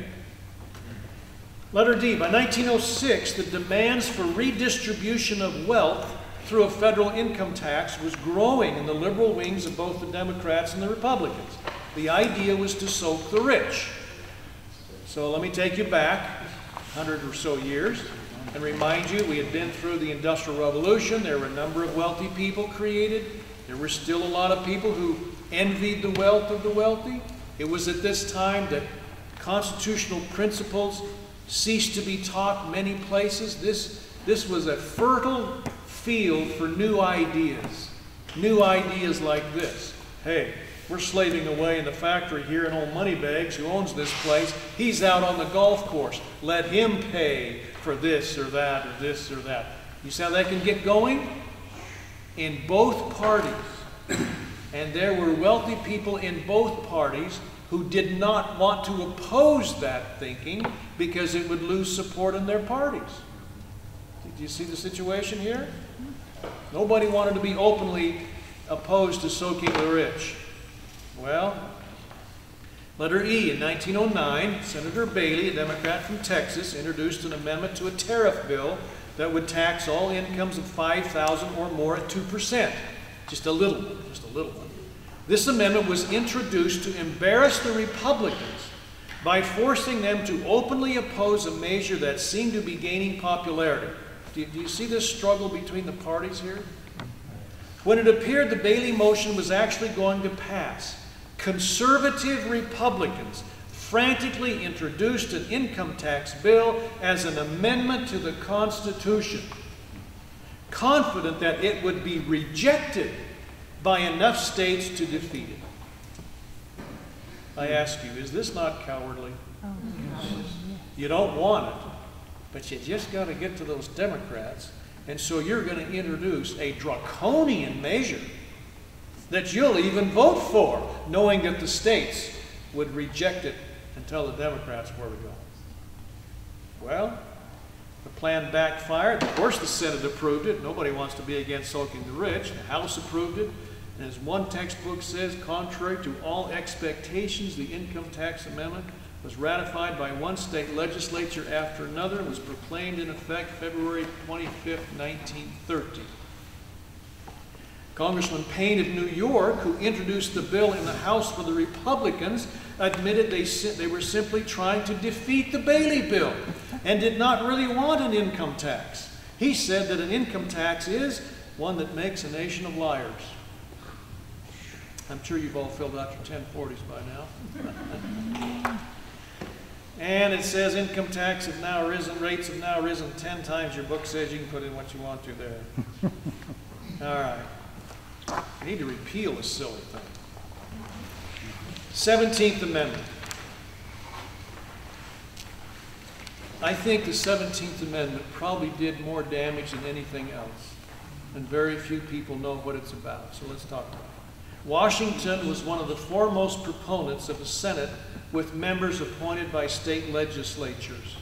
Letter D. By nineteen oh six, the demands for redistribution of wealth through a federal income tax was growing in the liberal wings of both the Democrats and the Republicans. The idea was to soak the rich. So let me take you back a hundred or so years and remind you we had been through the Industrial Revolution. There were a number of wealthy people created. There were still a lot of people who envied the wealth of the wealthy. It was at this time that constitutional principles ceased to be taught many places. This, this was a fertile field for new ideas. New ideas like this. Hey, we're slaving away in the factory here, and old Moneybags, who owns this place, he's out on the golf course. Let him pay for this or that or this or that. You see how that can get going? In both parties. And there were wealthy people in both parties who did not want to oppose that thinking because it would lose support in their parties. Did you see the situation here? Nobody wanted to be openly opposed to soaking the rich. Well, letter E. In nineteen oh nine, Senator Bailey, a Democrat from Texas, introduced an amendment to a tariff bill that would tax all incomes of five thousand dollars or more at two percent. Just a little one, just a little one. This amendment was introduced to embarrass the Republicans by forcing them to openly oppose a measure that seemed to be gaining popularity. Do you, do you see this struggle between the parties here? When it appeared the Bailey motion was actually going to pass, conservative Republicans frantically introduced an income tax bill as an amendment to the Constitution, confident that it would be rejected by enough states to defeat it. I ask you, is this not cowardly? You don't want it, but you just got to get to those Democrats, and so you're going to introduce a draconian measure that you'll even vote for, knowing that the states would reject it and tell the Democrats where to go. Well, the plan backfired. Of course the Senate approved it. Nobody wants to be against soaking the rich. The House approved it. And as one textbook says, contrary to all expectations, the income tax amendment was ratified by one state legislature after another and was proclaimed in effect February twenty-fifth, nineteen thirty. Congressman Payne of New York, who introduced the bill in the House for the Republicans, admitted they, they were simply trying to defeat the Bailey bill and did not really want an income tax. He said that an income tax is one that makes a nation of liars. I'm sure you've all filled out your ten forties by now. And it says income tax have now risen, rates have now risen ten times. Your book says you can put in what you want to there. All right. I need to repeal this silly thing. seventeenth Amendment. I think the seventeenth Amendment probably did more damage than anything else. And very few people know what it's about. So let's talk about it. Washington was one of the foremost proponents of a Senate with members appointed by state legislatures.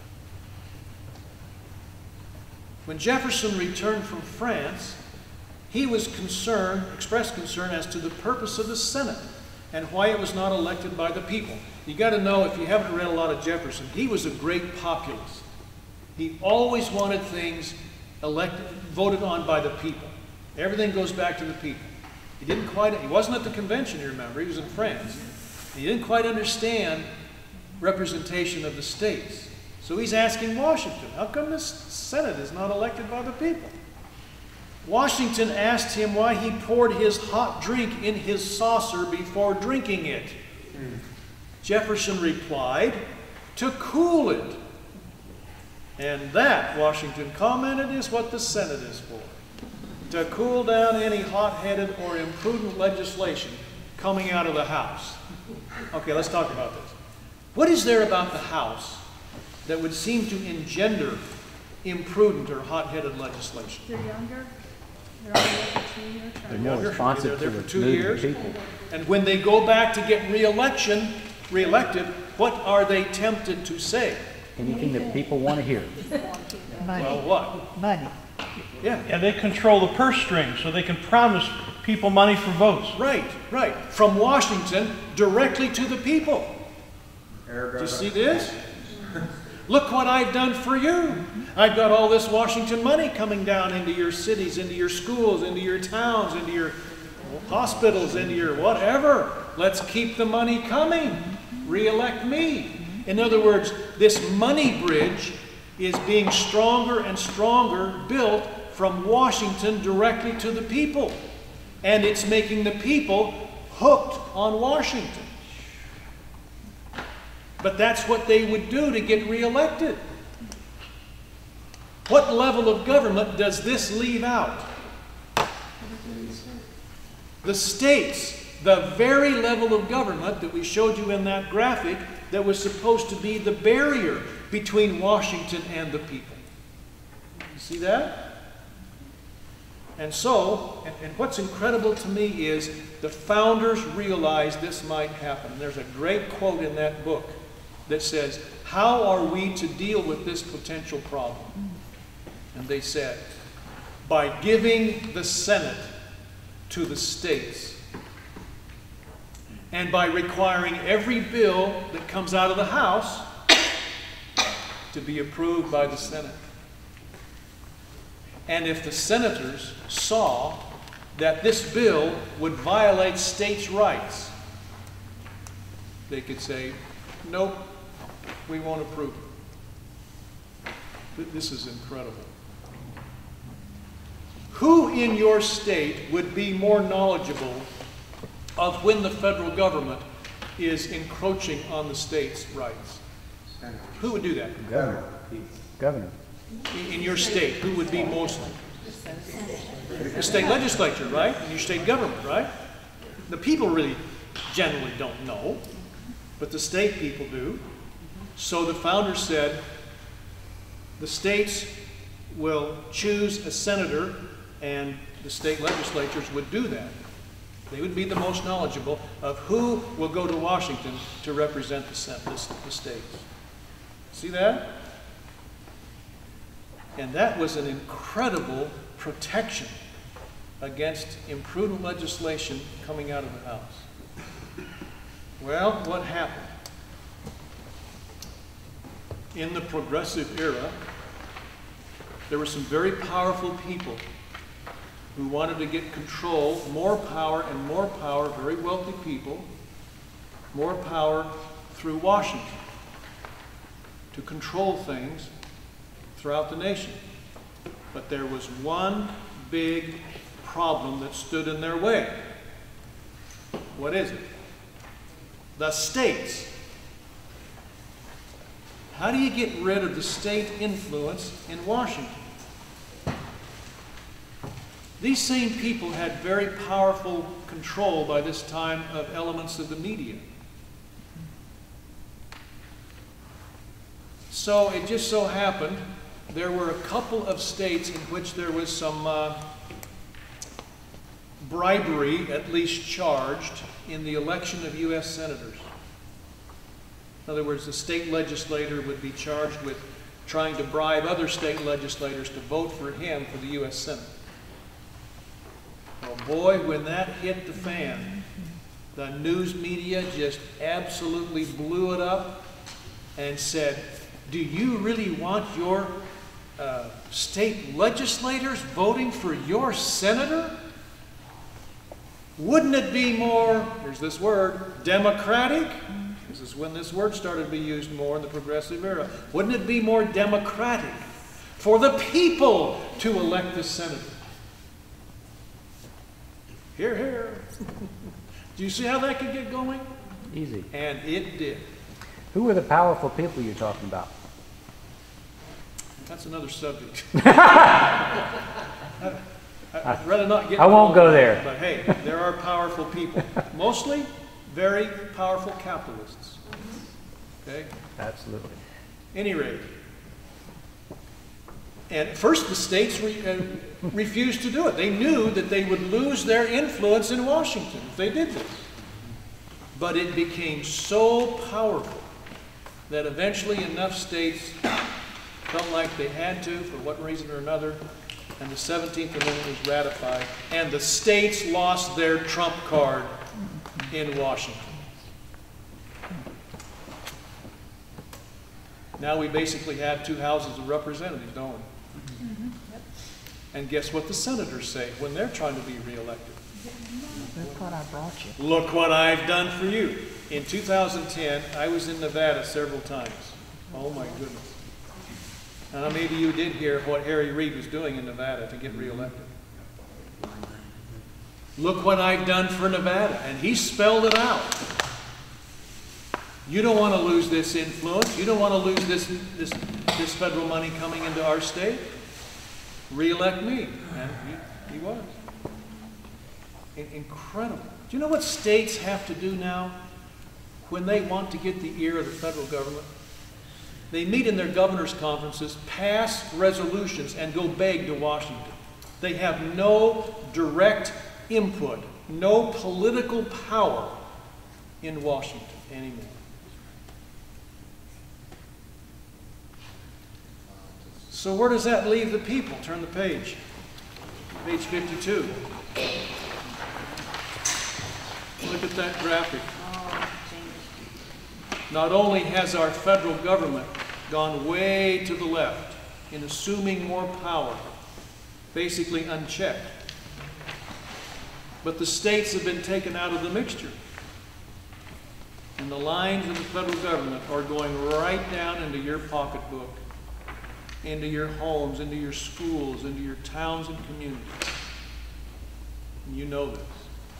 When Jefferson returned from France, he was concerned, expressed concern as to the purpose of the Senate and why it was not elected by the people. You got to know, if you haven't read a lot of Jefferson, he was a great populist. He always wanted things elected, voted on by the people. Everything goes back to the people. He didn't quite, he wasn't at the convention, you remember, he was in France. He didn't quite understand representation of the states. So he's asking Washington, how come this Senate is not elected by the people? Washington asked him why he poured his hot drink in his saucer before drinking it. Mm. Jefferson replied, to cool it. And that, Washington commented, is what the Senate is for. To cool down any hot-headed or imprudent legislation coming out of the House. Okay, let's talk about this. What is there about the House that would seem to engender imprudent or hot-headed legislation? They're younger. They're only there for two years. They're more responsive They're to there the for two mood of years. the people. And when they go back to get re-election, re-elected, what are they tempted to say? Anything that people want to hear. Money. Well, what? Money. Yeah. Yeah, they control the purse string, so they can promise people money for votes. Right, right. From Washington directly to the people. Do you see this? Look what I've done for you. I've got all this Washington money coming down into your cities, into your schools, into your towns, into your hospitals, into your whatever. Let's keep the money coming. Re-elect me. In other words, this money bridge is being stronger and stronger built from Washington directly to the people. And it's making the people hooked on Washington. But that's what they would do to get reelected. What level of government does this leave out? The states, the very level of government that we showed you in that graphic that was supposed to be the barrier between Washington and the people. You see that? And so, and, and what's incredible to me is the founders realized this might happen. There's a great quote in that book that says, how are we to deal with this potential problem? And they said, by giving the Senate to the states and by requiring every bill that comes out of the House to be approved by the Senate. And if the senators saw that this bill would violate states' rights, they could say, nope, we won't approve it. This is incredible. Who in your state would be more knowledgeable of when the federal government is encroaching on the states' rights? Senator. Who would do that? Governor. Governor. In, in your state, who would be most? The state legislature, right? And your state government, right? The people really generally don't know, but the state people do. So the founders said, the states will choose a senator, and the state legislatures would do that. They would be the most knowledgeable of who will go to Washington to represent the, the, the states. See that? And that was an incredible protection against imprudent legislation coming out of the House. Well, what happened? In the progressive era, there were some very powerful people who wanted to get control, more power and more power, very wealthy people, more power through Washington to control things throughout the nation. But there was one big problem that stood in their way. What is it? The states. How do you get rid of the state influence in Washington? These same people had very powerful control by this time of elements of the media. So it just so happened there were a couple of states in which there was some uh, bribery, at least charged, in the election of U S senators. In other words, the state legislator would be charged with trying to bribe other state legislators to vote for him for the U S Senate. Well, boy, when that hit the fan, the news media just absolutely blew it up and said, do you really want your uh, state legislators voting for your senator? Wouldn't it be more, here's this word, democratic? This is when this word started to be used more in the progressive era. Wouldn't it be more democratic for the people to elect the senator? Hear, hear. Do you see how that could get going? Easy. And it did. Who were the powerful people you're talking about? That's another subject. I, I'd rather not get I won't go involved, there. But hey, there are powerful people. Mostly very powerful capitalists. Okay? Absolutely. Any rate. And first the states re, uh, refused to do it. They knew that they would lose their influence in Washington if they did this. But it became so powerful that eventually enough states felt like they had to, for what reason or another, and the seventeenth Amendment was ratified, and the states lost their trump card in Washington. Now we basically have two houses of representatives, don't we? Mm-hmm. Yep. And guess what the senators say when they're trying to be reelected? Look what I brought you. Look what I've done for you. In two thousand ten, I was in Nevada several times. Oh my goodness. Now maybe you did hear what Harry Reid was doing in Nevada to get reelected. Look what I've done for Nevada. And he spelled it out. You don't want to lose this influence. You don't want to lose this, this, this federal money coming into our state. Re-elect me. And he, he was. In, incredible. Do you know what states have to do now when they want to get the ear of the federal government? They meet in their governor's conferences, pass resolutions, and go beg to Washington. They have no direct input, no political power in Washington anymore. So where does that leave the people? Turn the page. Page fifty-two. Look at that graphic. Not only has our federal government gone way to the left in assuming more power, basically unchecked, but the states have been taken out of the mixture. And the lines of the federal government are going right down into your pocketbook, into your homes, into your schools, into your towns and communities. And you know this.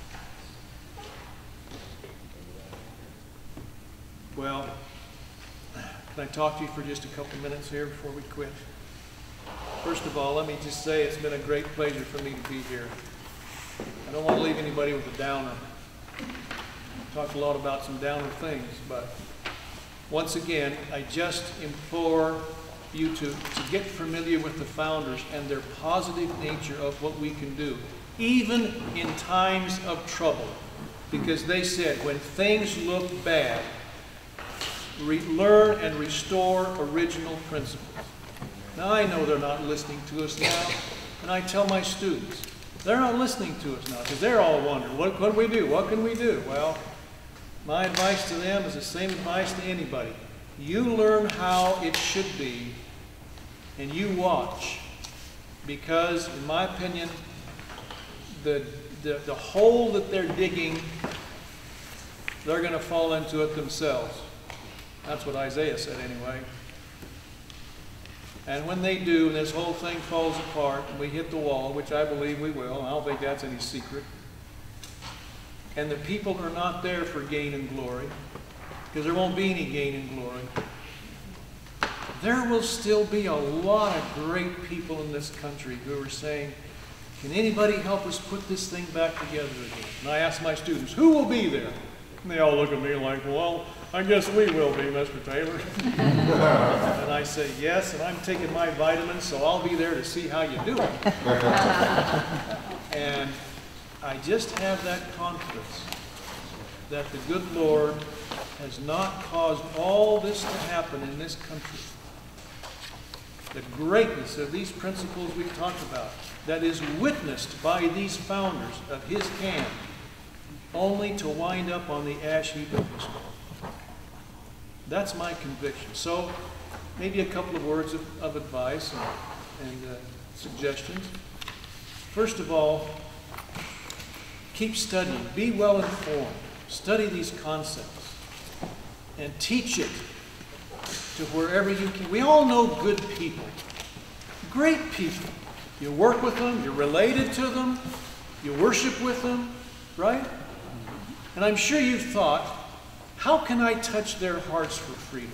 Well, can I talk to you for just a couple minutes here before we quit? First of all, let me just say it's been a great pleasure for me to be here. I don't want to leave anybody with a downer. I talked a lot about some downer things, but once again, I just implore you to, to get familiar with the founders and their positive nature of what we can do, even in times of trouble. Because they said, when things look bad, Re learn and restore original principles. Now I know they're not listening to us now, and I tell my students, they're not listening to us now, because they're all wondering, what, what do we do? What can we do? Well, my advice to them is the same advice to anybody. You learn how it should be, and you watch. Because, in my opinion, the, the, the hole that they're digging, they're going to fall into it themselves. That's what Isaiah said anyway. And when they do, and this whole thing falls apart, and we hit the wall, which I believe we will, and I don't think that's any secret, and the people are not there for gain and glory, because there won't be any gain and glory, there will still be a lot of great people in this country who are saying, can anybody help us put this thing back together again? And I ask my students, who will be there? And they all look at me like, well, I guess we will be, Mister Taylor. And I say, yes, and I'm taking my vitamins, so I'll be there to see how you do it. And I just have that confidence that the good Lord has not caused all this to happen in this country. The greatness of these principles we've talked about, that is witnessed by these founders of his camp, only to wind up on the ash heap of history. That's my conviction. So, maybe a couple of words of, of advice and, and uh, suggestions. First of all, keep studying. Be well informed. Study these concepts and teach it to wherever you can. We all know good people, great people. You work with them, you're related to them, you worship with them, right? And I'm sure you've thought, how can I touch their hearts for freedom?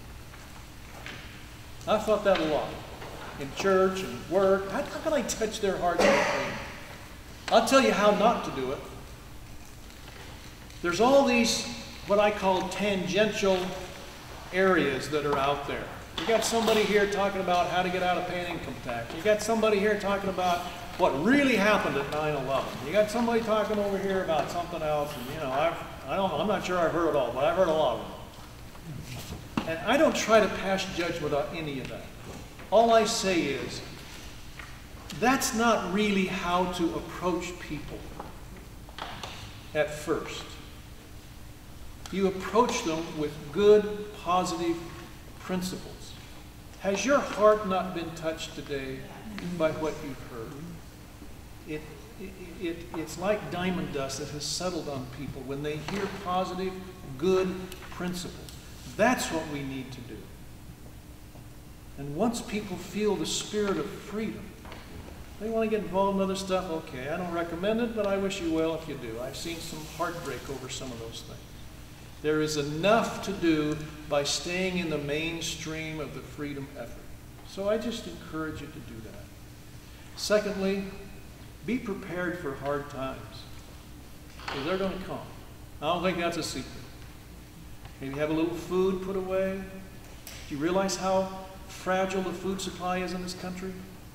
I've thought that a lot. In church and work, how, how can I touch their hearts for freedom? I'll tell you how not to do it. There's all these, what I call tangential areas that are out there. You got somebody here talking about how to get out of paying income tax. You got somebody here talking about what really happened at nine eleven. You got somebody talking over here about something else, and you know, I've, I don't know, I'm not sure I've heard it all, but I've heard a lot of them. And I don't try to pass judgment on any of that. All I say is, that's not really how to approach people at first. You approach them with good, positive principles. Has your heart not been touched today by what you've heard? It, it, it, it's like diamond dust that has settled on people when they hear positive, good principles. That's what we need to do. And once people feel the spirit of freedom, they want to get involved in other stuff. Okay, I don't recommend it, but I wish you well if you do. I've seen some heartbreak over some of those things. There is enough to do by staying in the mainstream of the freedom effort. So I just encourage you to do that. Secondly, be prepared for hard times, because they're going to come. I don't think that's a secret. Maybe have a little food put away. Do you realize how fragile the food supply is in this country?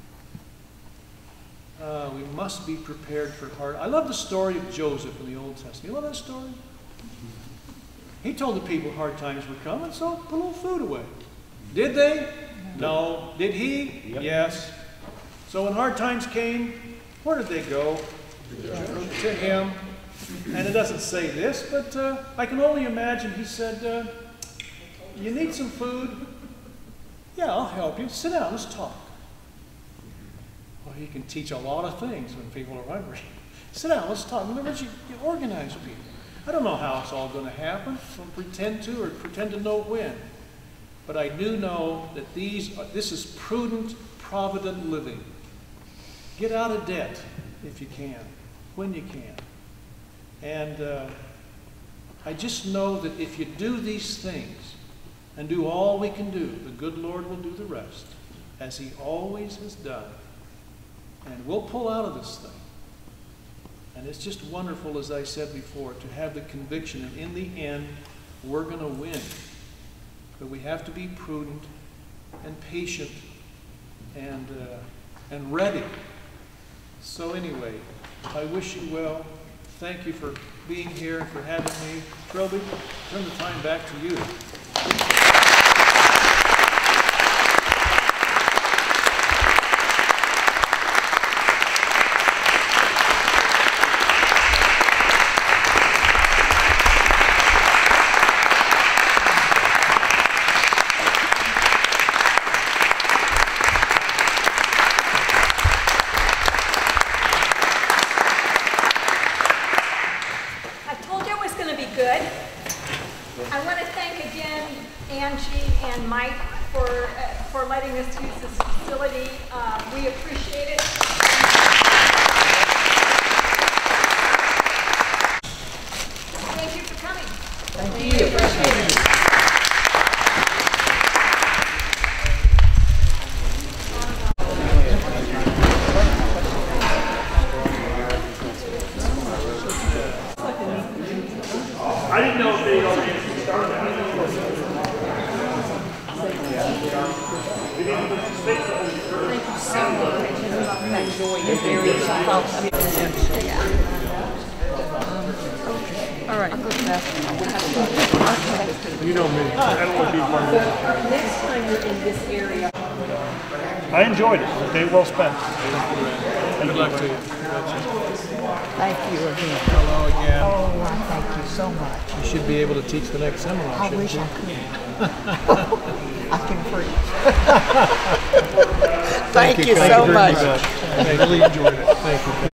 Uh, we must be prepared for hard. I love the story of Joseph in the Old Testament. You love that story? He told the people hard times were coming, so put a little food away. Did they? No. Did he? Yep. Yes. So when hard times came, where did they go? To him. And it doesn't say this, but uh, I can only imagine he said, uh, you need some food? Yeah, I'll help you. Sit down, let's talk. Well, he can teach a lot of things when people are hungry. Sit down, let's talk. Remember, you, you organize people. I don't know how it's all going to happen. Don't pretend to or pretend to know when. But I do know that these, this is prudent, provident living. Get out of debt if you can, when you can. And uh, I just know that if you do these things and do all we can do, the good Lord will do the rest, as he always has done. And we'll pull out of this thing. And it's just wonderful, as I said before, to have the conviction that in the end, we're going to win. But we have to be prudent and patient and, uh, and ready. So anyway, I wish you well. Thank you for being here and for having me. Trilby, turn the time back to you. letting us use this facility. Uh, we appreciate it. Thank you for coming. Thank you. Appreciate it. I didn't know if they already started that. Thank you so much. I enjoy your very thoughtful. All right. You know me. I don't want to be part of this. Next time you're in this area. I enjoyed it. A day well spent. Good luck to you. Thank you again. Hello again. Oh, I thank you so much. You should be able to teach the next seminar, I shouldn't wish you? I could. I can preach. Thank, you so very much. I really enjoyed it. Thank you.